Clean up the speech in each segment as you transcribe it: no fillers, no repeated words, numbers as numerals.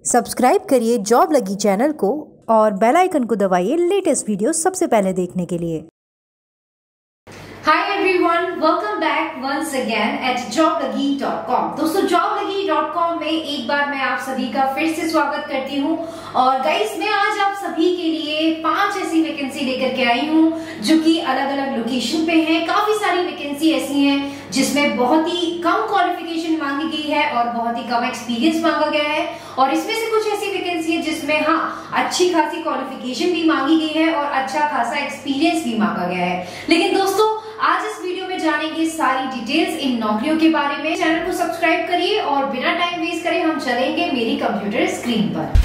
Subscribe करिए job लगी channel को और बेल आइकन को दबाइए लेटेस्ट वीडियो सबसे पहले देखने के लिए। Hi everyone, welcome back once again at joblagi.com। दोस्तों joblagi.com में एक बार मैं आप सभी का फिर से स्वागत करती हूँ और गाइस मैं आज आप सभी के लिए 5 ऐसी वैकेंसी लेकर के आई हूँ जो कि अलग अलग लोकेशन पे हैं। काफी सारी वैकेंसी ऐसी हैं जिसमें बहुत ही कम क्वालिफिकेशन मांगी गई है और बहुत ही कम एक्सपीरियंस मांगा गया है और इसमें से कुछ ऐसी वैकेंसी है जिसमें अच्छी खासी क्वालिफिकेशन भी मांगी गई है और अच्छा खासा एक्सपीरियंस भी मांगा गया है। लेकिन दोस्तों आज इस वीडियो में जानेंगे सारी डिटेल्स इन नौकरियों के बारे में। चैनल को सब्सक्राइब करिए और बिना टाइम वेस्ट करे हम चलेंगे मेरी कंप्यूटर स्क्रीन पर।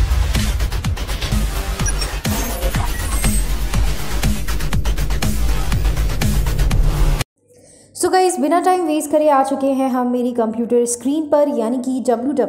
सो गाइस बिना टाइम वेस्ट करे आ चुके हैं हम मेरी कंप्यूटर स्क्रीन पर यानी कि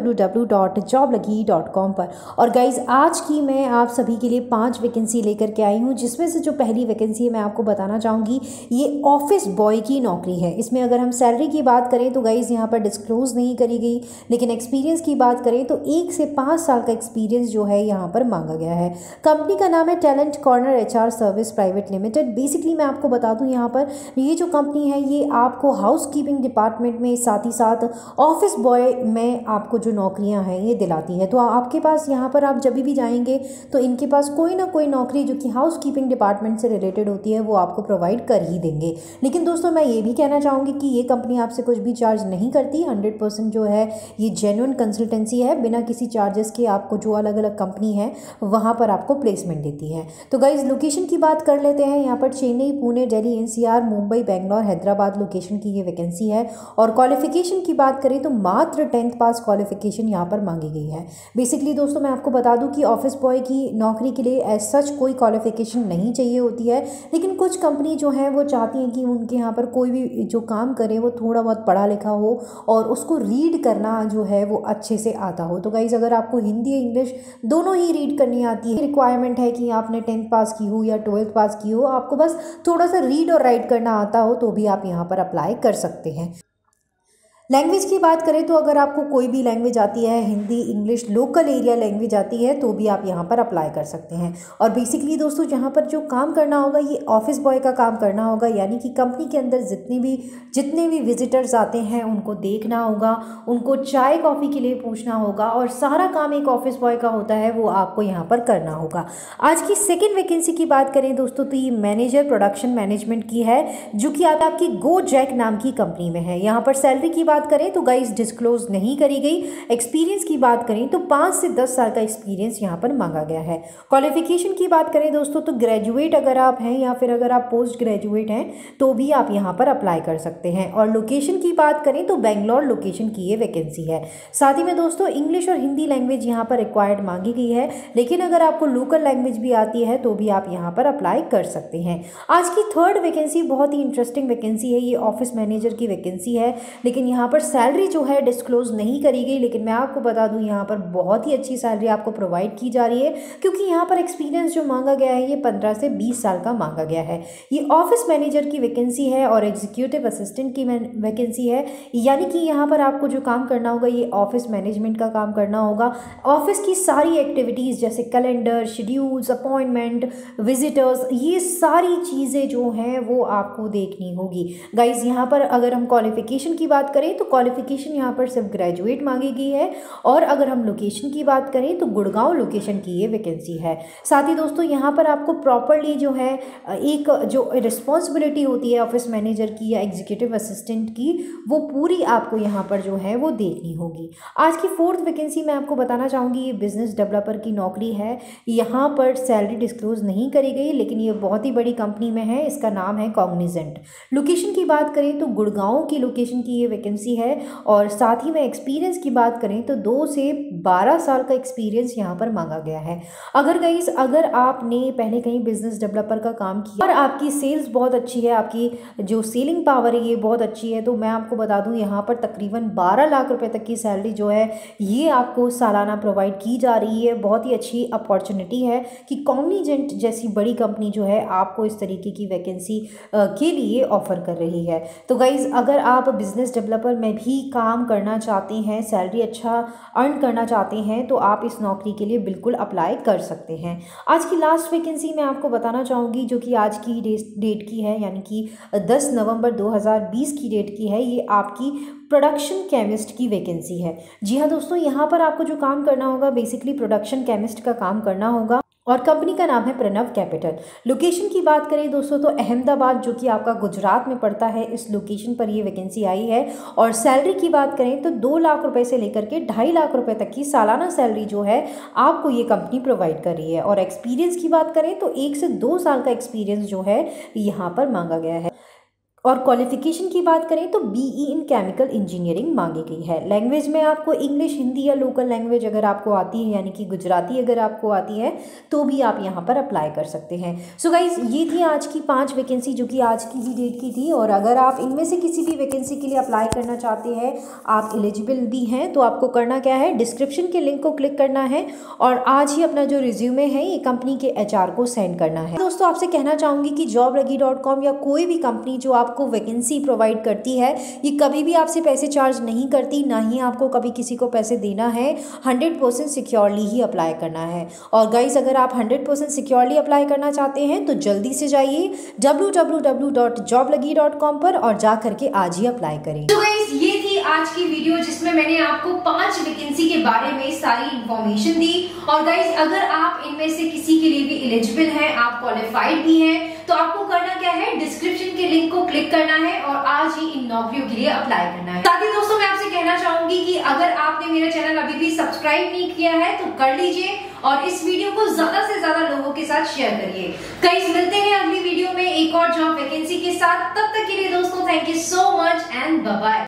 www.joblagi.com पर। और गाइस आज की मैं आप सभी के लिए 5 वैकेंसी लेकर के आई हूँ, जिसमें से जो पहली वैकेंसी है मैं आपको बताना चाहूँगी ये ऑफिस बॉय की नौकरी है। इसमें अगर हम सैलरी की बात करें तो गाइस यहाँ पर डिस्क्लोज नहीं करी गई, लेकिन एक्सपीरियंस की बात करें तो 1 से 5 साल का एक्सपीरियंस जो है यहाँ पर मांगा गया है। कंपनी का नाम है talent corner HR service private limited. Basically मैं आपको बता दूँ यहाँ पर ये जो कंपनी है ये आपको हाउसकीपिंग डिपार्टमेंट में साथ ही साथ ऑफिस बॉय में आपको जो नौकरियां हैं ये दिलाती है। तो आपके पास यहाँ पर आप जब भी जाएंगे तो इनके पास कोई ना कोई नौकरी जो कि हाउसकीपिंग डिपार्टमेंट से रिलेटेड होती है वो आपको प्रोवाइड कर ही देंगे। लेकिन दोस्तों मैं ये भी कहना चाहूँगी कि ये कंपनी आपसे कुछ भी चार्ज नहीं करती। 100% जो है ये जेन्युइन कंसल्टेंसी है, बिना किसी चार्जेस के आपको जो अलग अलग कंपनी है वहाँ पर आपको प्लेसमेंट देती है। तो गाइज लोकेशन की बात कर लेते हैं। यहाँ पर चेन्नई, पुणे, दिल्ली NCR, मुंबई, बेंगलोर, हैदराबाद लोकेशन की ये वैकेंसी है। और क्वालिफिकेशन की बात करें तो मात्र 10th पास क्वालिफिकेशन यहाँ पर मांगी गई है। बेसिकली दोस्तों मैं आपको बता दूं कि ऑफिस बॉय की नौकरी के लिए एज सच कोई क्वालिफिकेशन नहीं चाहिए होती है, लेकिन कुछ कंपनी जो है वो चाहती हैं कि उनके यहाँ पर कोई भी जो काम करे वो थोड़ा बहुत पढ़ा लिखा हो और उसको रीड करना जो है वो अच्छे से आता हो। तो गाइज अगर आपको हिंदी या इंग्लिश दोनों ही रीड करनी आती है, रिक्वायरमेंट है कि आपने 10th पास की हो या 12th पास की हो, आपको बस थोड़ा सा रीड और राइट करना आता हो तो भी आप यहाँ पर अप्लाई कर सकते हैं। लैंग्वेज की बात करें तो अगर आपको कोई भी लैंग्वेज आती है, Hindi, English, local area language आती है तो भी आप यहाँ पर अप्लाई कर सकते हैं। और बेसिकली दोस्तों जहाँ पर जो काम करना होगा ये ऑफिस बॉय का काम करना होगा, यानी कि कंपनी के अंदर जितने भी विजिटर्स आते हैं उनको देखना होगा, उनको चाय कॉफ़ी के लिए पूछना होगा और सारा काम एक ऑफिस बॉय का होता है वो आपको यहाँ पर करना होगा। आज की सेकेंड वैकेंसी की बात करें दोस्तों तो ये मैनेजर प्रोडक्शन मैनेजमेंट की है, जो कि आपकी गो जैक नाम की कंपनी में है। यहाँ पर सैलरी की बात करें तो गाइस डिस्क्लोज नहीं करी गई। एक्सपीरियंस की बात करें तो 5 से 10 साल का एक्सपीरियंस यहाँ पर मांगा गया है। क्वालिफिकेशन की बात करें दोस्तों तो ग्रेजुएट अगर आप हैं या फिर अगर आप पोस्ट ग्रेजुएट हैं तो भी आप यहाँ पर अप्लाई कर सकते हैं। और लोकेशन की बात करें तो बेंगलोर लोकेशन की ये वैकेंसी है। साथ ही में दोस्तों इंग्लिश और हिंदी लैंग्वेज यहाँ पर रिक्वायर्ड मांगी गई है, लेकिन अगर आपको लोकल लैंग्वेज भी आती है तो भी आप यहाँ पर अप्लाई कर सकते हैं। आज की थर्ड वैकेंसी बहुत ही इंटरेस्टिंग वैकेंसी है। ये ऑफिस मैनेजर की वैकेंसी है, लेकिन यहाँ पर सैलरी जो है डिस्क्लोज नहीं करी गई, लेकिन मैं आपको बता दूं यहाँ पर बहुत ही अच्छी सैलरी आपको प्रोवाइड की जा रही है, क्योंकि यहाँ पर एक्सपीरियंस जो मांगा गया है ये 15 से 20 साल का मांगा गया है। ये ऑफिस मैनेजर की वैकेंसी है और एग्जीक्यूटिव असिस्टेंट की वैकेंसी है, यानी कि यहाँ पर आपको जो काम करना होगा ये ऑफिस मैनेजमेंट का काम करना होगा। ऑफिस की सारी एक्टिविटीज़ जैसे कैलेंडर, शेड्यूल्स, अपॉइंटमेंट, विजिटर्स, ये सारी चीज़ें जो हैं वो आपको देखनी होगी। गाइज यहाँ पर अगर हम क्वालिफिकेशन की बात करें तो क्वालिफिकेशन यहाँ पर सिर्फ ग्रेजुएट मांगी गई है। और अगर हम लोकेशन की बात करें तो गुड़गांव लोकेशन की ये वैकेंसी है। साथ ही दोस्तों यहाँ पर आपको प्रॉपरली जो है एक जो रिस्पॉन्सिबिलिटी होती है ऑफिस मैनेजर की या एग्जीक्यूटिव असिस्टेंट की वो पूरी आपको यहाँ पर जो है वो देखनी होगी। आज की फोर्थ वैकेंसी मैं आपको बताना चाहूँगी ये बिजनेस डेवलपर की नौकरी है। यहाँ पर सैलरी डिस्क्लोज नहीं करी गई, लेकिन ये बहुत ही बड़ी कंपनी में है। इसका नाम है कॉग्निजेंट। लोकेशन की बात करें तो गुड़गांव की लोकेशन की ये वैकेंसी है। और साथ ही में एक्सपीरियंस की बात करें तो 2 से 12 साल का एक्सपीरियंस यहाँ पर मांगा गया है। अगर आपने पहले कहीं बिजनेस डेवलपर का काम किया और आपकी सेल्स बहुत अच्छी है, आपकी जो सेलिंग पावर है ये बहुत अच्छी है, तो मैं आपको बता दूं यहाँ पर तकरीबन 12 लाख रुपए तक की सैलरी जो है ये आपको सालाना प्रोवाइड की जा रही है। बहुत ही अच्छी अपॉर्चुनिटी है कि कॉग्निजेंट जैसी बड़ी कंपनी जो है आपको इस तरीके की वैकेंसी के लिए ऑफर कर रही है। तो गाइज अगर आप बिजनेस डेवलपर पर में भी काम करना चाहते हैं, सैलरी अच्छा अर्न करना चाहते हैं, तो आप इस नौकरी के लिए बिल्कुल अप्लाई कर सकते हैं। आज की लास्ट वैकेंसी मैं आपको बताना चाहूँगी, जो कि आज की डेट की है, यानी कि 10 नवंबर 2020 की डेट की है। ये आपकी प्रोडक्शन केमिस्ट की वैकेंसी है। जी हाँ दोस्तों, यहाँ पर आपको जो काम करना होगा, बेसिकली प्रोडक्शन केमिस्ट का काम करना होगा और कंपनी का नाम है प्रणव कैपिटल। लोकेशन की बात करें दोस्तों तो अहमदाबाद, जो कि आपका गुजरात में पड़ता है, इस लोकेशन पर ये वैकेंसी आई है। और सैलरी की बात करें तो 2 लाख रुपए से लेकर के 2.5 लाख रुपए तक की सालाना सैलरी जो है आपको ये कंपनी प्रोवाइड कर रही है। और एक्सपीरियंस की बात करें तो 1 से 2 साल का एक्सपीरियंस जो है यहाँ पर मांगा गया है। और क्वालिफिकेशन की बात करें तो BE इन केमिकल इंजीनियरिंग मांगी गई है। लैंग्वेज में आपको इंग्लिश, हिंदी या लोकल लैंग्वेज अगर आपको आती है, यानी कि गुजराती अगर आपको आती है, तो भी आप यहाँ पर अप्लाई कर सकते हैं। सो गाइज, ये थी आज की 5 वैकेंसी जो कि आज की ही डेट की थी। और अगर आप इनमें से किसी भी वैकेंसी के लिए अप्लाई करना चाहते हैं, आप एलिजिबल भी हैं, तो आपको करना क्या है, डिस्क्रिप्शन के लिंक को क्लिक करना है और आज ही अपना जो रिज्यूमे है ये कंपनी के HR को सेंड करना है। दोस्तों, आपसे कहना चाहूँगी कि joblagi.com या कोई भी कंपनी जो आपको वैकेंसी प्रोवाइड करती है, ये कभी भी आपसे पैसे चार्ज नहीं करती, ना ही आपको कभी किसी को पैसे देना है। 100% सिक्योरली ही अप्लाई करना है। और गाइस, अगर आप 100% सिक्योरली अप्लाई करना चाहते हैं तो जल्दी से जाइए www.joblagi.com पर और जा करके आज ही अप्लाई करें। तो गाइस, ये थी आज की वीडियो जिसमें मैंने आपको 5 वैकेंसी के बारे में सारी इंफॉर्मेशन दी। और गाइस, अगर आप इनमें से किसी के लिए भी एलिजिबल हैं, आप क्वालिफाइड भी हैं, तो आपको करना क्या है, डिस्क्रिप्शन के लिंक को क्लिक करना है और आज ही इन नौकरियों के लिए अप्लाई करना है। साथ ही दोस्तों, मैं आपसे कहना चाहूंगी कि अगर आपने मेरा चैनल अभी भी सब्सक्राइब नहीं किया है तो कर लीजिए और इस वीडियो को ज्यादा से ज्यादा लोगों के साथ शेयर करिए। गाइस, मिलते हैं अगली वीडियो में एक और जॉब वैकेंसी के साथ। तब तक के लिए दोस्तों, thank you so much and bye bye.